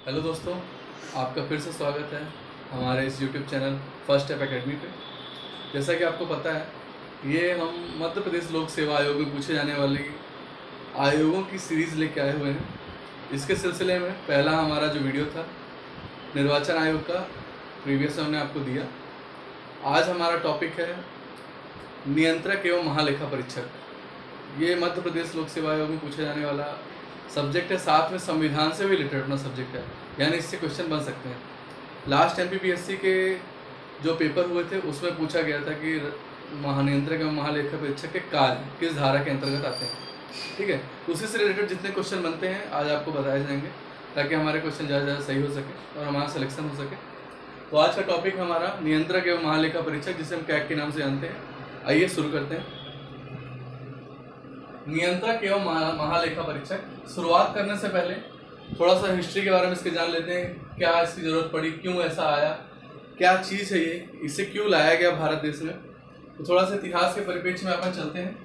Hello दोस्तों, आपका फिर से स्वागत है हमारे इस YouTube channel first step academy पे। जैसा कि आपको पता है, ये हम मध्य प्रदेश लोक सेवा आयोग में पूछे जाने वाले आयोगों की सीरीज़ लेके आए हुए हैं। इसके सिलसिले में पहला हमारा जो वीडियो था निर्वाचन आयोग का, प्रीवियस हमने आपको दिया। आज हमारा टॉपिक है नियंत्रक एवं महालेखा परीक्षक। ये मध्य प्रदेश लोक सेवा आयोग में पूछे जाने वाला सब्जेक्ट है, साथ में संविधान से भी रिलेटेड अपना सब्जेक्ट है, यानी इससे क्वेश्चन बन सकते हैं। लास्ट MPPSC के जो पेपर हुए थे उसमें पूछा गया था कि महानियंत्रक एवं महालेखा परीक्षक के कार्य किस धारा के अंतर्गत आते हैं। ठीक है, उसी से रिलेटेड जितने क्वेश्चन बनते हैं आज आपको बताए जाएंगे, ताकि हमारे क्वेश्चन ज़्यादा से ज़्यादा सही हो सके और हमारा सिलेक्शन हो सके। तो आज का टॉपिक हमारा नियंत्रक एवं महालेखा परीक्षक, जिसे हम कैग के नाम से जानते हैं। आइए शुरू करते हैं। नियंत्रक एवं महालेखा परीक्षक। शुरुआत करने से पहले थोड़ा सा हिस्ट्री के बारे में इसके जान लेते हैं। क्या इसकी ज़रूरत पड़ी, क्यों ऐसा आया, क्या चीज़ है ये, इसे क्यों लाया गया भारत देश में। तो थोड़ा सा इतिहास के परिप्रेक्ष्य में अपन चलते हैं।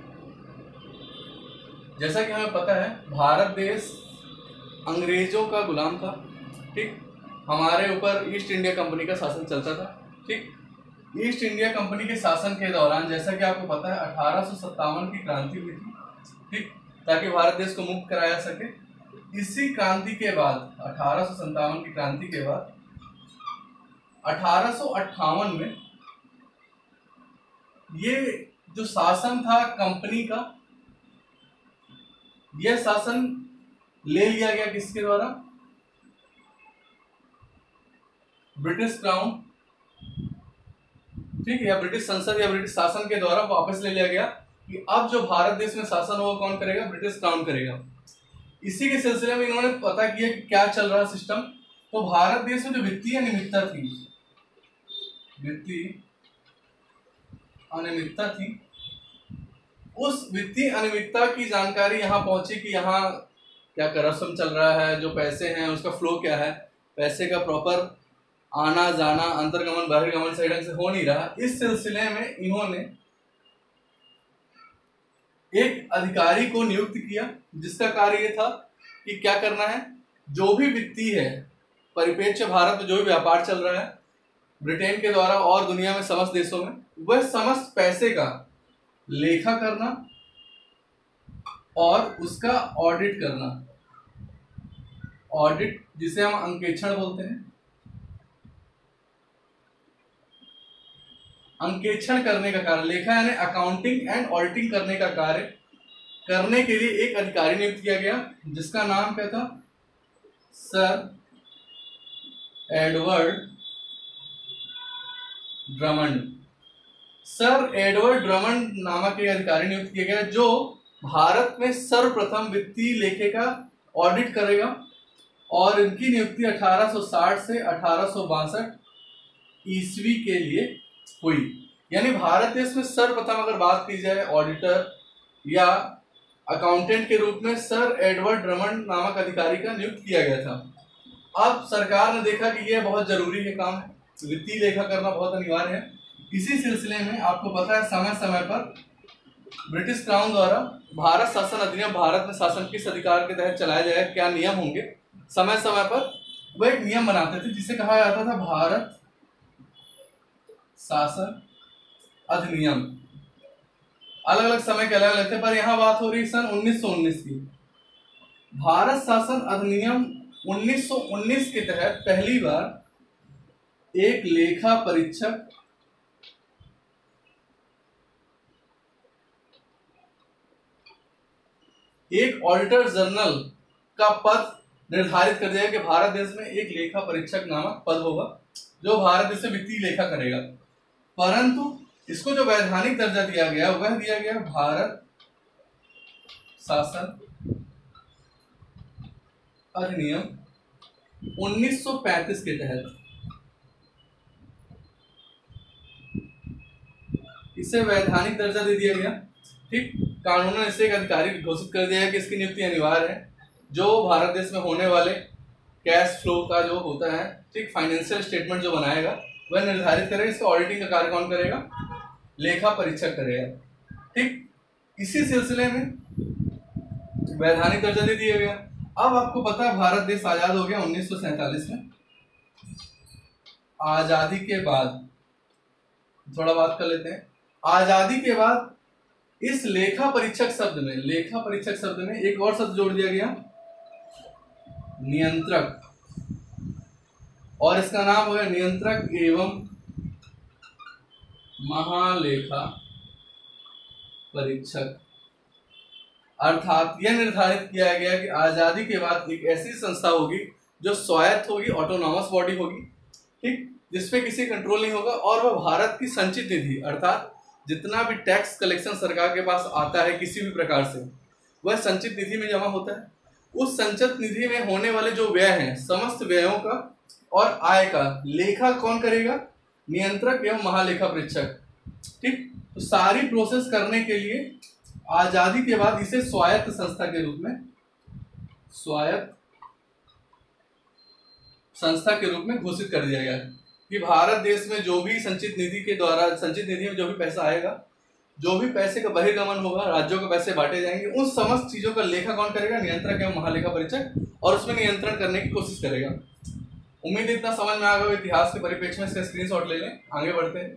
जैसा कि हमें पता है, भारत देश अंग्रेजों का गुलाम था। ठीक, हमारे ऊपर ईस्ट इंडिया कंपनी का शासन चलता था। ठीक, ईस्ट इंडिया कंपनी के शासन के दौरान, जैसा कि आपको पता है, 1857 की क्रांति हुई थी। ठीक, ताकि भारत देश को मुक्त कराया सके। इसी क्रांति के बाद, 1857 की क्रांति के बाद 1858 में ये जो शासन था कंपनी का, यह शासन ले लिया गया किसके द्वारा? ब्रिटिश क्राउन, ठीक है, या ब्रिटिश संसद या ब्रिटिश शासन के द्वारा वापस ले लिया गया कि अब जो भारत देश में शासन होगा कौन करेगा? ब्रिटिश क्राउन करेगा। इसी के सिलसिले में इन्होंने पता किया कि क्या चल रहा सिस्टम। तो भारत देश में जो वित्तीय अनियमितता थी, उस वित्तीय अनियमितता की जानकारी यहाँ पहुंची कि यहाँ क्या करप्शन चल रहा है, जो पैसे हैं उसका फ्लो क्या है, पैसे का प्रॉपर आना जाना, अंतर्गमन बहिर्गमन सही ढंग से हो नहीं रहा। इस सिलसिले में इन्होंने एक अधिकारी को नियुक्त किया, जिसका कार्य ये था कि क्या करना है, जो भी वित्तीय है परिप्रेक्ष्य भारत में जो भी व्यापार चल रहा है ब्रिटेन के द्वारा और दुनिया में समस्त देशों में, वह समस्त पैसे का लेखा करना और उसका ऑडिट करना। ऑडिट जिसे हम अंकेक्षण बोलते हैं। अंकेक्षण करने का कार्य, लेखा यानी अकाउंटिंग एंड ऑडिटिंग करने का कार्य करने के लिए एक अधिकारी नियुक्त किया गया, जिसका नाम क्या था? Sir Edward Drummond. Sir Edward Drummond नामक एक अधिकारी नियुक्त किया गया, जो भारत में सर्वप्रथम वित्तीय लेखे का ऑडिट करेगा। और इनकी नियुक्ति 1860 से 1862 ईस्वी के लिए हुई। यानी भारत देश में सर्वप्रथम अगर बात की जाए ऑडिटर या अकाउंटेंट के रूप में सर एडवर्ड ड्रमंड नामक अधिकारी का नियुक्त किया गया था। अब सरकार ने देखा कि यह बहुत जरूरी है काम है, वित्तीय लेखा करना बहुत अनिवार्य है। इसी सिलसिले में आपको पता है, समय समय पर ब्रिटिश क्राउन द्वारा भारत शासन अधिनियम, भारत में शासन किस अधिकार के तहत चलाया जाए, क्या नियम होंगे, समय समय पर वह एक नियम बनाते थे, जिसे कहा जाता था भारत शासन अधिनियम। अलग अलग समय के अलग अलग थे, पर यहां बात हो रही सन 1919 की। भारत शासन अधिनियम 1919 के तहत पहली बार एक लेखा परीक्षक एक ऑडिटर जनरल का पद निर्धारित कर दिया कि भारत देश में एक लेखा परीक्षक नामक पद होगा, जो भारत देश में वित्तीय लेखा करेगा। परंतु इसको जो वैधानिक दर्जा दिया गया, वह दिया गया भारत शासन अधिनियम 1935 के तहत। इसे वैधानिक दर्जा दे दिया गया। ठीक, कानूनन इसे एक अधिकारी घोषित कर दिया है कि इसकी नियुक्ति अनिवार्य है, जो भारत देश में होने वाले कैश फ्लो का जो होता है, ठीक, फाइनेंशियल स्टेटमेंट जो बनाएगा वह निर्धारित करेगा। इसका ऑडिटिंग का कार्य कौन करेगा? लेखा परीक्षक करेगा। ठीक, इसी सिलसिले में वैधानिक दर्जा दे दिया गया। अब आपको पता है भारत देश आजाद हो गया 1947 में। आजादी के बाद थोड़ा बात कर लेते हैं। आजादी के बाद इस लेखा परीक्षक शब्द में एक और शब्द जोड़ दिया गया, नियंत्रक, और इसका नाम हो गया नियंत्रक एवं महालेखा परीक्षक। अर्थात यह निर्धारित किया गया कि आजादी के बाद एक ऐसी संस्था होगी जो स्वायत्त होगी, ऑटोनॉमस बॉडी होगी, ठीक, जिसपे किसी कंट्रोल नहीं होगा, और वह भारत की संचित निधि अर्थात जितना भी टैक्स कलेक्शन सरकार के पास आता है किसी भी प्रकार से, वह संचित निधि में जमा होता है। उस संचित निधि में होने वाले जो व्यय हैं, समस्त व्ययों का और आय का लेखा कौन करेगा? नियंत्रक एवं महालेखा परीक्षक, ठीक। तो सारी प्रोसेस करने के लिए आजादी के बाद इसे स्वायत्त संस्था के रूप में घोषित कर दिया गया कि भारत देश में जो भी संचित निधि में जो भी पैसा आएगा, जो भी पैसे का बहिर्गमन होगा, राज्यों को पैसे बांटे जाएंगे, उन समस्त चीजों का लेखा कौन करेगा? नियंत्रक एवं महालेखा परीक्षक, और उसमें नियंत्रण करने की कोशिश करेगा। उम्मीद है इतना समझ में आ गया। इतिहास के परिप्रेक्ष्य में इसका स्क्रीनशॉट ले लें, आगे बढ़ते हैं।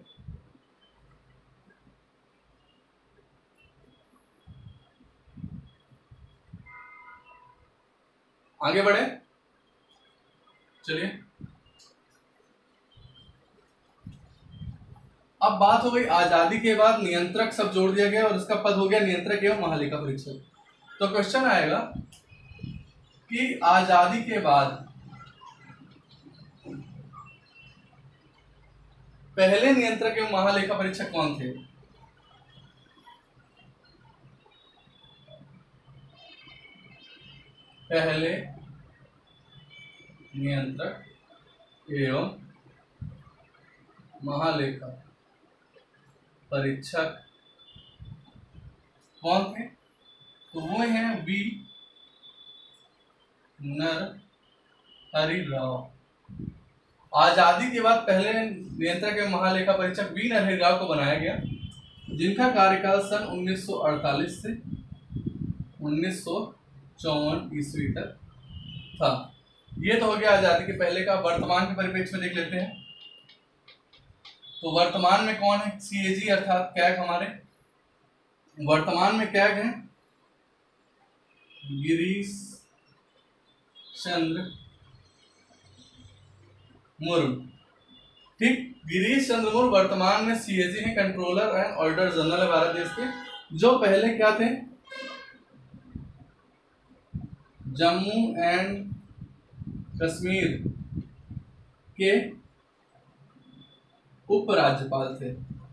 आगे बढ़े, चलिए। अब बात हो गई आजादी के बाद नियंत्रक सब जोड़ दिया गया और इसका पद हो गया नियंत्रक एवं महालेखा परीक्षक। तो क्वेश्चन आएगा कि आजादी के बाद पहले नियंत्रक एवं महालेखा परीक्षक कौन थे? पहले नियंत्रक एवं महालेखा परीक्षक कौन थे? तो वो हैं वी नरहरि राव। आजादी के बाद पहले नियंत्रक एवं महालेखा परीक्षक वी नरहरि राव को बनाया गया, जिनका कार्यकाल सन 1948 से 1954 ईस्वी तक था। ये तो हो गया आजादी के पहले का। वर्तमान के परिप्रेक्ष्य में देख लेते हैं। तो वर्तमान में कौन है? सीएजी अर्थात कैग। हमारे वर्तमान में कैग हैं गिरीश चंद्र मुर्मू, ठीक। गिरीश चंद्र मुर्मू वर्तमान में सीएजी हैं, कंट्रोलर एंड ऑडिटर जनरल है भारत देश के, जो पहले क्या थे? जम्मू एंड कश्मीर के उपराज्यपाल थे।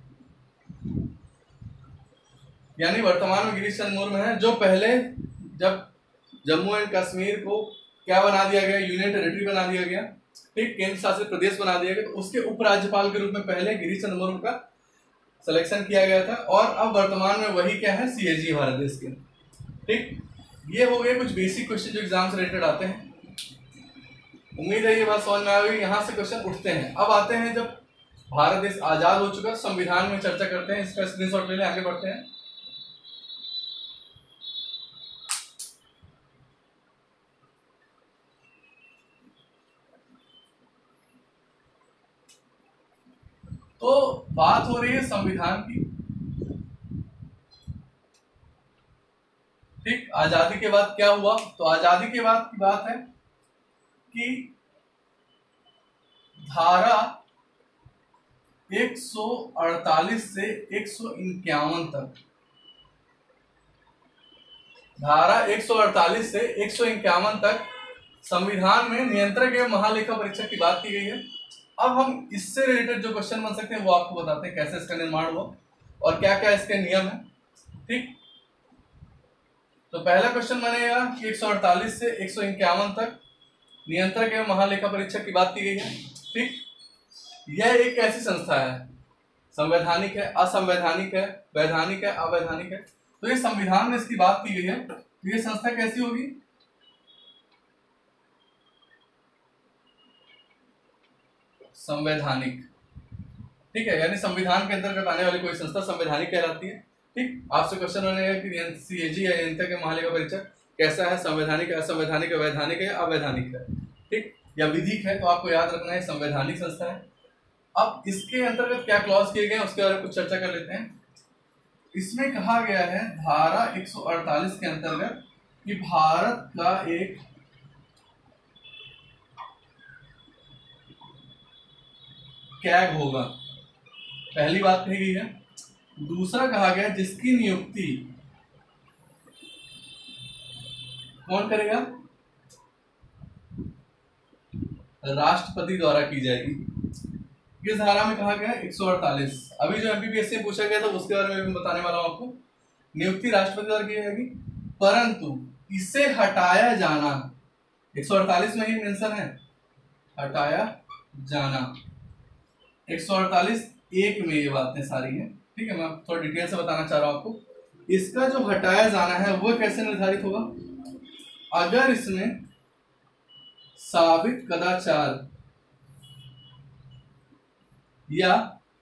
यानी वर्तमान में गिरीश चंद्र मुर्मू है, जो पहले जब जम्मू एंड कश्मीर को क्या बना दिया गया? यूनियन टेरिटरी बना दिया गया, ठीक, केंद्र शासित प्रदेश बना दिया गया, तो उसके उपराज्यपाल के रूप में पहले गिरीश चंद्र मुर्मू का सिलेक्शन किया गया था, और अब वर्तमान में वही क्या है? सीएजी भारत देश के, ठीक। ये हो गए कुछ बेसिक क्वेश्चन जो एग्जाम से रिलेटेड आते हैं। उम्मीद है ये बात समझ में आ गई। यहाँ से क्वेश्चन उठते हैं। अब आते हैं जब भारत देश आजाद हो चुका, संविधान में चर्चा करते हैं। इसका स्क्रीनशॉट ले लें, आगे बढ़ते हैं। तो बात हो रही है संविधान की, ठीक। आजादी के बाद क्या हुआ? तो आजादी के बाद की बात है कि धारा 148 से 151 तक, धारा 148 से 151 तक संविधान में नियंत्रक एवं महालेखा परीक्षक की बात की गई है। अब हम इससे रिलेटेड जो क्वेश्चन बन सकते हैं वो आपको बताते हैं, कैसे इसका निर्माण हुआ और क्या क्या इसके नियम है, ठीक। तो पहला क्वेश्चन बनेगा कि 148 से 151 तक नियंत्रक एवं महालेखा परीक्षक की बात की गई है, ठीक। यह एक ऐसी संस्था है, संवैधानिक है, असंवैधानिक है, वैधानिक है, अवैधानिक है। तो ये संविधान में इसकी बात की गई है। तो ये संस्था कैसी होगी? संवैधानिक, ठीक है। यानी संविधान के अंतर्गत आने वाली कोई संस्था संवैधानिक कहलाती है, ठीक। आपसे क्वेश्चन बनेगा कि सीएजी या नियंत्रक एवं महालेखा परीक्षक कैसा है, संवैधानिक है, असंवैधानिक है, वैधानिक है या अवैधानिक है, ठीक, या विधिक है, तो आपको याद रखना है संवैधानिक संस्था है। अब इसके अंतर्गत क्या क्लॉज किए गए हैं उसके बारे में कुछ चर्चा कर लेते हैं। इसमें कहा गया है धारा 148 के अंतर्गत कि भारत का एक कैग होगा, पहली बात कही गई है। दूसरा कहा गया जिसकी नियुक्ति कौन करेगा, राष्ट्रपति द्वारा की जाएगी। किस धारा में कहा गया 148। अभी जो एमपीपीएससी में पूछा गया था उसके बारे में भी बताने वाला हूं आपको। नियुक्ति राष्ट्रपति द्वारा की जाएगी, परंतु इसे हटाया जाना 148 में ही मेंशन है, हटाया जाना 148(1) में ये बातें सारी हैं, ठीक है। मैं थोड़ा डिटेल से बताना चाह रहा हूं आपको। इसका जो हटाया जाना है वो कैसे निर्धारित होगा, अगर इसमें साबित कदाचार या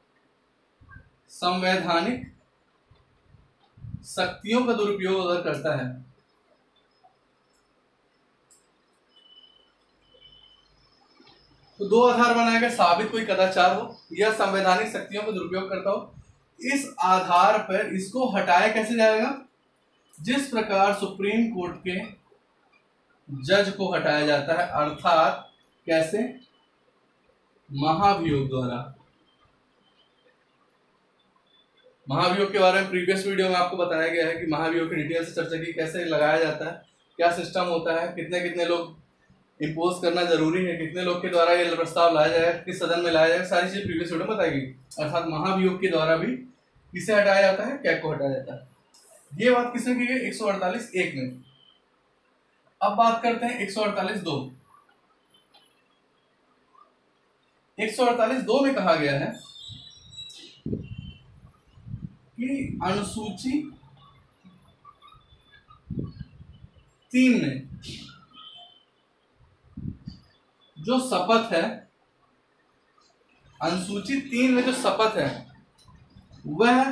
संवैधानिक शक्तियों का दुरुपयोग अगर करता है, तो दो आधार बनाएगा, साबित कोई कदाचार हो या संवैधानिक शक्तियों का दुरुपयोग करता हो। इस आधार पर इसको हटाया कैसे जाएगा, जिस प्रकार सुप्रीम कोर्ट के जज को हटाया जाता है, अर्थात कैसे, महाभियोग द्वारा। महाभियोग के बारे में प्रीवियस वीडियो में आपको बताया गया है कि महाभियोग की डिटेल से चर्चा की, कैसे लगाया जाता है, क्या सिस्टम होता है, कितने कितने लोग इंपोज करना जरूरी है, कितने लोग के द्वारा ये प्रस्ताव लाया जाएगा, किस सदन में लाया जाएगा, सारी चीज प्रीवियस वीडियो में बताई गई। अर्थात महाभियोग के द्वारा भी किसे हटाया जाता है, कैग को हटाया जाता है। ये बात किसने की गई 148(1) में। अब बात करते हैं 148(2). 148(2) में कहा गया है कि अनुसूची 3 में जो शपथ है, अनुसूची 3 में जो शपथ है वह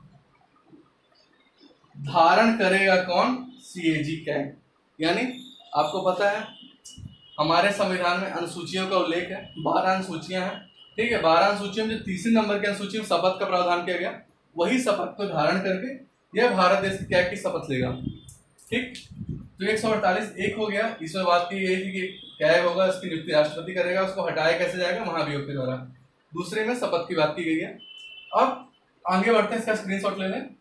धारण करेगा कौन, सीएजी कैग। यानी आपको पता है हमारे संविधान में अनुसूचियों का उल्लेख है, 12 अनुसूचियां हैं, ठीक है। 12 अनुसूचियों में जो तीसरे नंबर की अनुसूची में शपथ का प्रावधान किया गया, वही शपथ को धारण करके यह भारत देश के कैग की शपथ लेगा, ठीक। तो 148(1) हो गया। इसमें बात की गई थी कि कैग होगा, इसकी नियुक्ति राष्ट्रपति करेगा, उसको हटाया कैसे जाएगा, महाभियोग के द्वारा। दूसरे में शपथ की बात की गई है। अब आगे बढ़ते हैं, इसका स्क्रीनशॉट ले लें।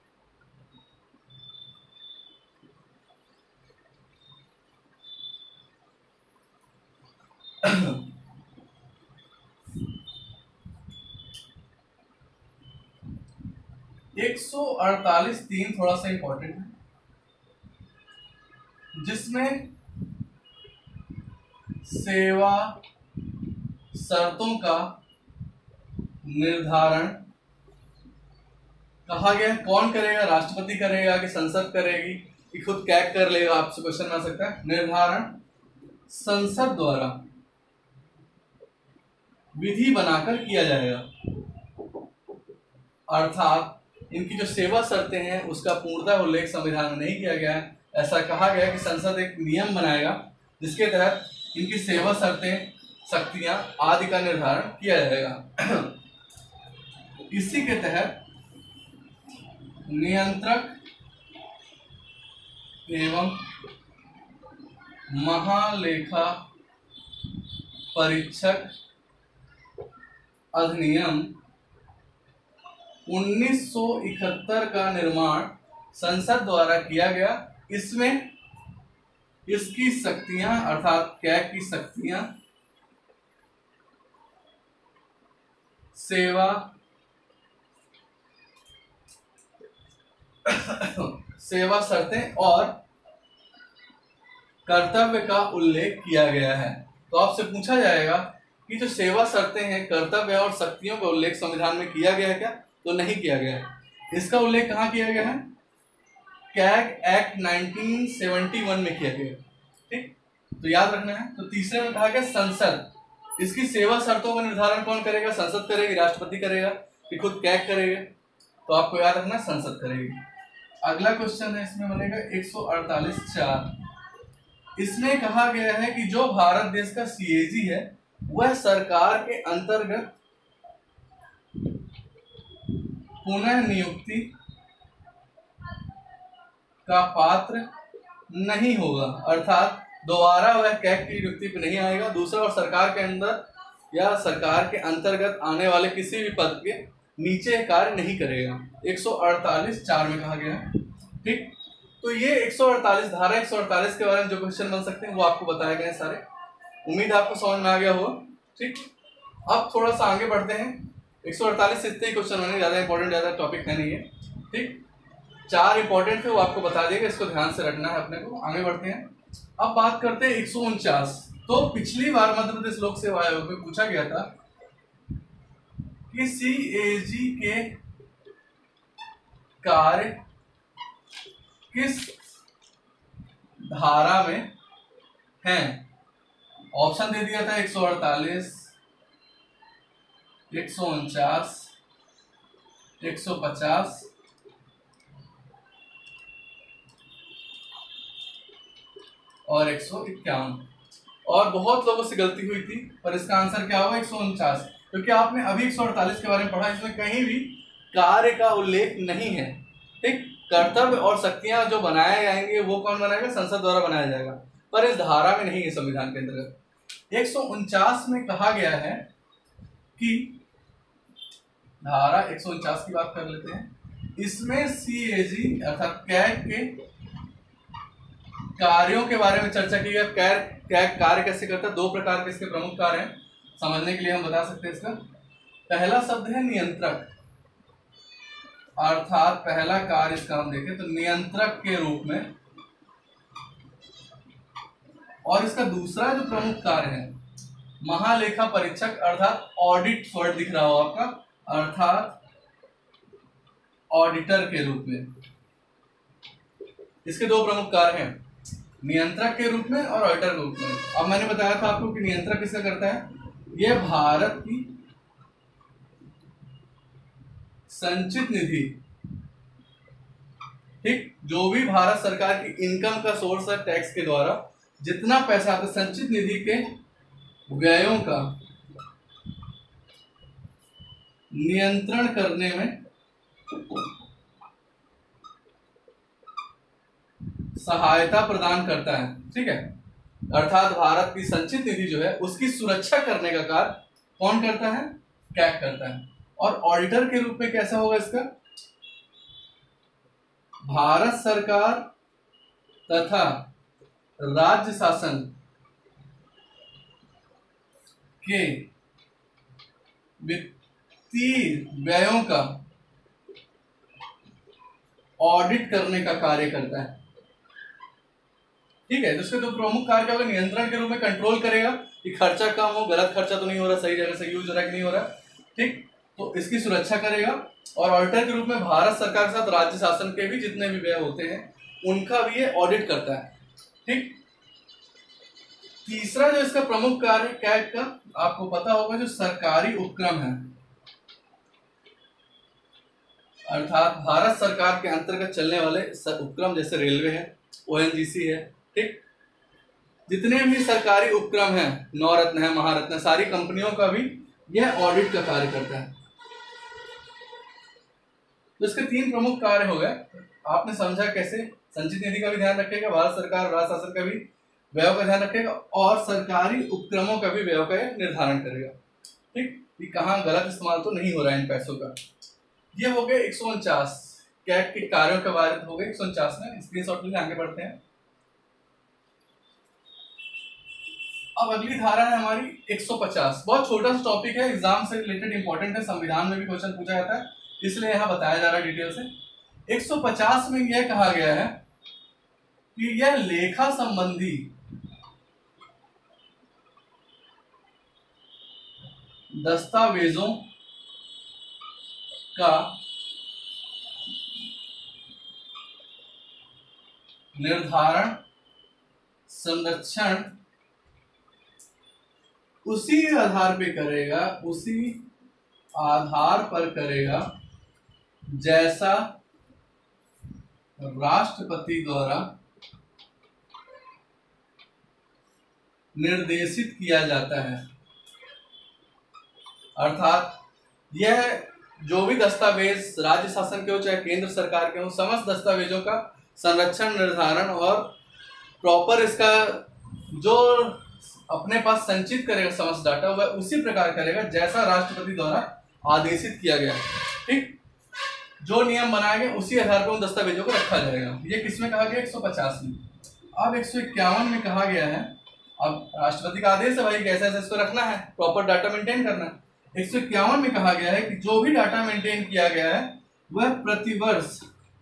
एक 148(3) थोड़ा सा इंपॉर्टेंट है, जिसमें सेवा शर्तों का निर्धारण कहा गया। कौन करेगा, राष्ट्रपति करेगा कि संसद करेगी कि खुद कैग कर लेगा, आपसे क्वेश्चन आ सकता है। निर्धारण संसद द्वारा विधि बनाकर किया जाएगा, अर्थात इनकी जो सेवा शर्तें हैं उसका पूर्णतः उल्लेख संविधान में नहीं किया गया है। ऐसा कहा गया कि संसद एक नियम बनाएगा जिसके तहत इनकी सेवा शर्तें, शक्तियां आदि का निर्धारण किया जाएगा। इसी के तहत नियंत्रक एवं महालेखा परीक्षक अधिनियम 1971 का निर्माण संसद द्वारा किया गया। इसमें इसकी शक्तियां अर्थात कैग की शक्तियां, सेवा शर्तें और कर्तव्य का उल्लेख किया गया है। तो आपसे पूछा जाएगा कि जो सेवा शर्तें हैं, कर्तव्य और शक्तियों का उल्लेख संविधान में किया गया है क्या, तो नहीं किया गया है। इसका उल्लेख कहाँ किया गया है, कैग एक्ट 1971 में किया गया, ठीक। तो याद रखना है। तो तीसरे में कहा गया संसद, इसकी सेवा शर्तों का निर्धारण कौन करेगा, संसद करेगी, राष्ट्रपति करेगा कि खुद कैग करेगा, तो आपको याद रखना संसद करेगी। अगला क्वेश्चन है इसमें बनेगा 148(4). इसमें कहा गया है कि जो भारत देश का सीएजी है वह सरकार के अंतर्गत पुनः नियुक्ति का पात्र नहीं होगा, अर्थात दोबारा वह कैग की नियुक्ति पे नहीं आएगा। दूसरा, और सरकार के अंदर या सरकार के अंतर्गत आने वाले किसी भी पद के नीचे कार्य नहीं करेगा। 148(4) में कहा गया है। ठीक, तो ये 148 धारा 148 के बारे में जो क्वेश्चन बन सकते हैं वो आपको बताए गए हैं सारे। उम्मीद आपको समझ में आ गया हो। ठीक, अब थोड़ा सा आगे बढ़ते हैं। 148 से इतने ही क्वेश्चन बने, ज्यादा इंपॉर्टेंट ज्यादा टॉपिक है नहीं है। ठीक, 4 इंपॉर्टेंट थे वो आपको बता देगा, इसको ध्यान से रखना है अपने को। आगे बढ़ते हैं। अब बात करते हैं 149। तो पिछली बार मध्य प्रदेश लोक सेवा आयोग में पूछा गया था कि सीएजी के कार्य किस धारा में हैं। ऑप्शन दे दिया था 148, 149, 150 और 151। और बहुत लोगों से गलती हुई थी, पर इसका आंसर क्या होगा 149, क्योंकि आपने अभी 148 के बारे में पढ़ा। इसमें कहीं भी कार्य का उल्लेख नहीं है। ठीक, कर्तव्य और शक्तियां जो बनाए जाएंगे वो कौन बनाएगा, संसद द्वारा बनाया जाएगा, पर इस धारा में नहीं है संविधान के अंतर्गत। 149 में कहा गया है कि धारा 149 की बात कर लेते हैं। इसमें सीएजी अर्थात कैग के कार्यों के बारे में चर्चा की गई। कैग कार्य कैसे करता है, 2 प्रकार के इसके प्रमुख कार्य हैं। समझने के लिए हम बता सकते हैं इसका। पहला शब्द है नियंत्रक, अर्थात पहला कार्य इसका हम देखें तो नियंत्रक के रूप में। और इसका दूसरा जो प्रमुख कार्य है महालेखा परीक्षक, अर्थात ऑडिट, वर्ड दिख रहा हो आपका, अर्थात ऑडिटर के रूप में। इसके 2 प्रमुख कार्य हैं, नियंत्रक के रूप में और ऑडिटर के रूप में। अब मैंने बताया था आपको कि नियंत्रक किसका करता है, यह भारत की संचित निधि, ठीक, जो भी भारत सरकार की इनकम का सोर्स है टैक्स के द्वारा जितना पैसा आता है, संचित निधि के व्ययों का नियंत्रण करने में सहायता प्रदान करता है। ठीक है, अर्थात भारत की संचित निधि जो है उसकी सुरक्षा करने का कार्य कौन करता है, कैग करता है। और ऑडिटर के रूप में कैसा होगा इसका, भारत सरकार तथा राज्य शासन के वित्तीय व्ययों का ऑडिट करने का कार्य करता है। ठीक है, तो इसके 2 प्रमुख कार्य क्या होगा, नियंत्रण के रूप में कंट्रोल करेगा कि खर्चा कम हो, गलत खर्चा तो नहीं हो रहा, सही जगह से यूज हो रहा है कि नहीं हो रहा। ठीक, तो इसकी सुरक्षा करेगा। और ऑडिटर के रूप में भारत सरकार के साथ राज्य शासन के भी जितने भी व्यय होते हैं उनका भी ये ऑडिट करता है। ठीक, तीसरा जो इसका प्रमुख कार्य कैग का आपको पता होगा, जो सरकारी उपक्रम है, अर्थात भारत सरकार के अंतर्गत चलने वाले उपक्रम, जैसे रेलवे है, ओएनजीसी है, ठीक, जितने भी सरकारी उपक्रम हैं, नवरत्न है, महारत्न, सारी कंपनियों का भी यह ऑडिट का कार्य करता है। तो इसके 3 प्रमुख कार्य हो गए। आपने समझा कैसे, संचित निधि का भी ध्यान रखेगा, भारत सरकार राज्य शासन का भी व्यय का ध्यान रखेगा और सरकारी उपक्रमों का भी व्यय का निर्धारण करेगा। ठीक, कि कहाँ गलत इस्तेमाल तो नहीं हो रहा है इन पैसों का। ये हो गए 149 कैग के कार्यों के बारे में हो गए 149 में। स्क्रीनशॉट लेके आगे बढ़ते हैं। अब अगली धारा है हमारी 150। बहुत छोटा सा टॉपिक है, एग्जाम से रिलेटेड इंपॉर्टेंट है, संविधान में भी क्वेश्चन पूछा जाता है, इसलिए यहां बताया जा रहा है डिटेल से। 150 में यह कहा गया है कि यह लेखा संबंधी दस्तावेजों का निर्धारण, संरक्षण उसी आधार पे करेगा, उसी आधार पर करेगा जैसा राष्ट्रपति द्वारा निर्देशित किया जाता है। अर्थात यह जो भी दस्तावेज राज्य शासन के हो चाहे केंद्र सरकार के हो, समस्त दस्तावेजों का संरक्षण, निर्धारण और प्रॉपर इसका जो अपने पास संचित करेगा समस्त डाटा, वह उसी प्रकार करेगा जैसा राष्ट्रपति द्वारा आदेशित किया गया। ठीक, जो नियम बनाए गए उसी आधार पर उन दस्तावेजों को रखा जाएगा। ये किसमें कहा गया? 150 में। अब 151 में कहा गया है, अब राष्ट्रपति का आदेश है भाई कैसे ऐसे इसको रखना है, प्रॉपर डाटा मेंटेन करना है। 151 में कहा गया है कि जो भी डाटा मेंटेन किया गया है वह प्रतिवर्ष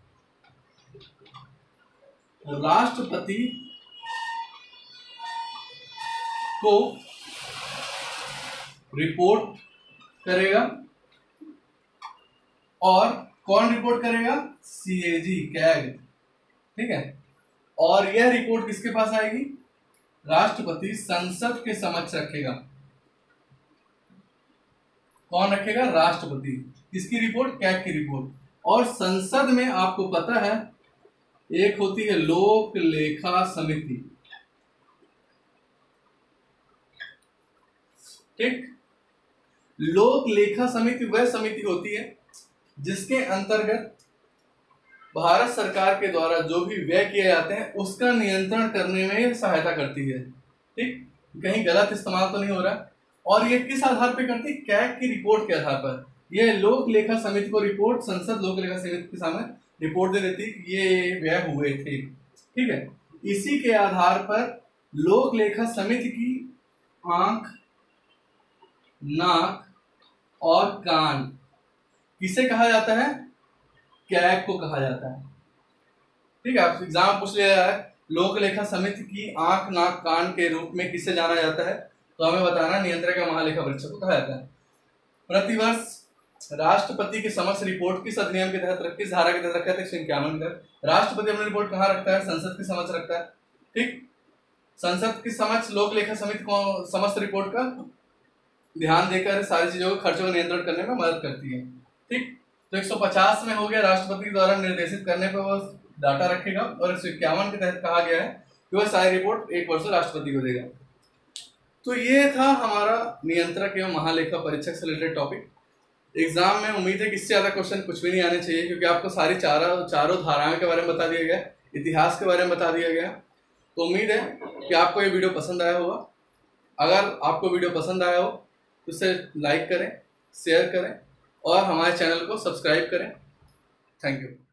राष्ट्रपति को रिपोर्ट करेगा। और कौन रिपोर्ट करेगा? CAG, CAG. ठीक है, और यह रिपोर्ट किसके पास आएगी? राष्ट्रपति संसद के समक्ष रखेगा। कौन रखेगा? राष्ट्रपति। किसकी रिपोर्ट? कैग की रिपोर्ट। और संसद में आपको पता है एक होती है लोक लेखा समिति। ठीक, लोक लेखा समिति वह समिति होती है जिसके अंतर्गत भारत सरकार के द्वारा जो भी व्यय किए जाते हैं उसका नियंत्रण करने में सहायता करती है। ठीक, कहीं गलत इस्तेमाल तो नहीं हो रहा। और ये किस आधार पर करती है? कैग की रिपोर्ट के आधार पर। यह लोक लेखा समिति को रिपोर्ट, संसद लोक लेखा समिति के सामने रिपोर्ट दे देती कि ये व्यय हुए थे। ठीक है, इसी के आधार पर लोक लेखा समिति की आंख, नाक और कान किसे कहा जाता है? कैग को कहा जाता है। ठीक है, आप एग्जाम पूछ लिया है लोक लेखा समिति की आंख, नाक, कान के रूप में किसे जाना जाता है, तो हमें बताना नियंत्रक या महालेखा परीक्षक को कहा जाता है। प्रतिवर्ष राष्ट्रपति के समक्ष रिपोर्ट किस अधिनियम के तहत, किस धारा के तहत रखा है? 151 के तहत। राष्ट्रपति अपनी रिपोर्ट कहाँ रखता है? संसद के समक्ष रखता है। ठीक, संसद के समक्ष लोक लेखा समिति को समस्त रिपोर्ट का ध्यान देकर सारी चीजों को, खर्चों को नियंत्रण करने में मदद करती है। ठीक, तो 150 में हो गया राष्ट्रपति द्वारा निर्देशित करने पर वह डाटा रखेगा। और 151 के तहत कहा गया है कि वह सारी रिपोर्ट एक वर्ष राष्ट्रपति को देगा। तो ये था हमारा नियंत्रक एवं महालेखा परीक्षक से रिलेटेड टॉपिक। एग्जाम में उम्मीद है कि इससे ज्यादा क्वेश्चन कुछ भी नहीं आने चाहिए, क्योंकि आपको सारी चारों धाराओं के बारे में बता दिया गया, इतिहास के बारे में बता दिया गया। तो उम्मीद है कि आपको ये वीडियो पसंद आया होगा। अगर आपको वीडियो पसंद आया हो तो इसे लाइक करें, शेयर करें और हमारे चैनल को सब्सक्राइब करें। Thank you.